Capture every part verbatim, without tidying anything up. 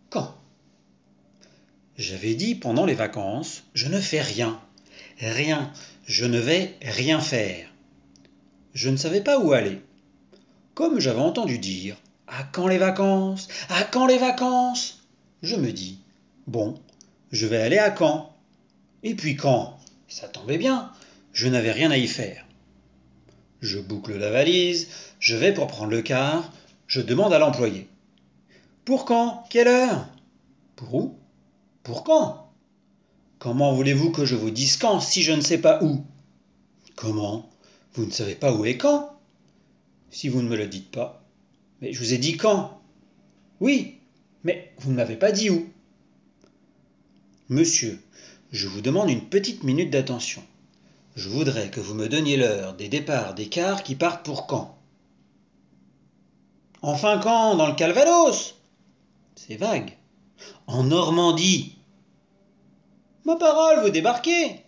Quand? J'avais dit pendant les vacances, je ne fais rien. Rien. Je ne vais rien faire. Je ne savais pas où aller. Comme j'avais entendu dire à quand les vacances? À quand les vacances? Je me dis bon, je vais aller à Caen. Et puis quand? Ça tombait bien, je n'avais rien à y faire. Je boucle la valise, je vais pour prendre le car, je demande à l'employé. Pour quand? Quelle heure? Pour où? Pour quand? Comment voulez-vous que je vous dise quand si je ne sais pas où? Comment? Vous ne savez pas où est quand? Si vous ne me le dites pas. Mais je vous ai dit quand? Oui, mais vous ne m'avez pas dit où. Monsieur, je vous demande une petite minute d'attention. Je voudrais que vous me donniez l'heure des départs des cars qui partent pour Caen. Enfin quand? Dans le Calvados? C'est vague. En Normandie. Ma parole, vous débarquez.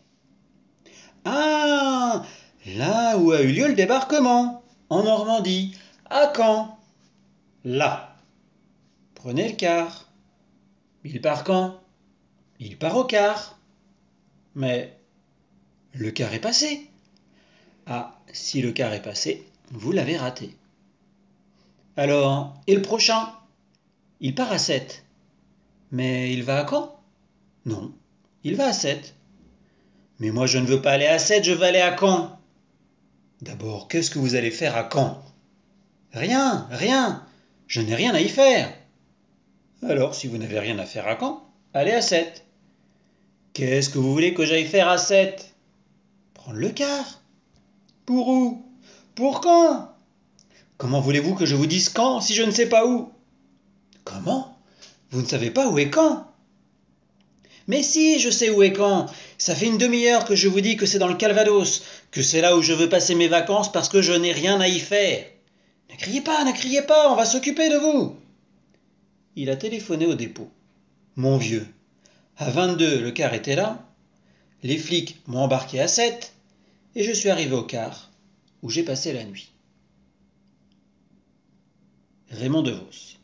Ah, là où a eu lieu le débarquement. En Normandie. À Caen. Là. Prenez le car. Il part quand? Il part au car. Mais le car est passé. Ah, si le car est passé, vous l'avez raté. Alors, et le prochain? Il part à sept. Mais il va à Caen? Non, il va à sept. Mais moi je ne veux pas aller à sept, je veux aller à Caen. D'abord, qu'est-ce que vous allez faire à Caen? Rien, rien. Je n'ai rien à y faire. Alors, si vous n'avez rien à faire à Caen, allez à sept. Qu'est-ce que vous voulez que j'aille faire à sept? Prendre le car. Pour où? Pour quand? Comment voulez-vous que je vous dise quand si je ne sais pas où? Comment? Vous ne savez pas où est Caen? Mais si, je sais où est Caen. Ça fait une demi-heure que je vous dis que c'est dans le Calvados, que c'est là où je veux passer mes vacances parce que je n'ai rien à y faire. Ne criez pas, ne criez pas, on va s'occuper de vous. Il a téléphoné au dépôt. Mon vieux, à vingt-deux, le car était là. Les flics m'ont embarqué à sept et je suis arrivé au car où j'ai passé la nuit. Raymond DeVos.